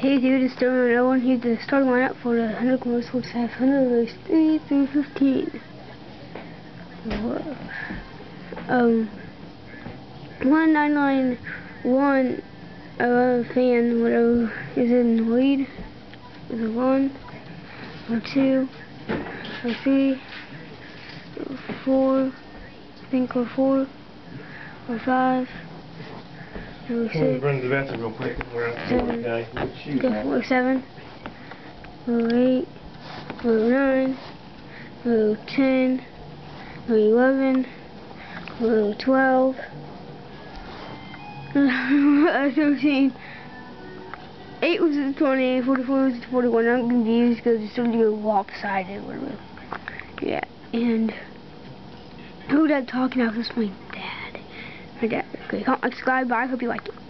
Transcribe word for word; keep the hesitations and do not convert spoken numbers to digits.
Hey dude, it's Dylan Owen. Here's the starting lineup for the Hendrickmotersports five hundred race three through fifteen. Um, one nine nine one uh, fan, whatever, is in the lead. Is a one, or two, or three, or four, I think, or four, or five. Number six. Let me run to the bathroom real quick. Seven. Okay. Okay, number seven. Number eight. Number nine. Number ten. Number eleven. Number twelve. thirteen. eight was at twenty. forty-four was at forty-one. I'm confused because it's starting to go lopsided. Yeah, and who that talking now? This is my dad. My dad. Okay, comment, subscribe, bye. I hope you liked it.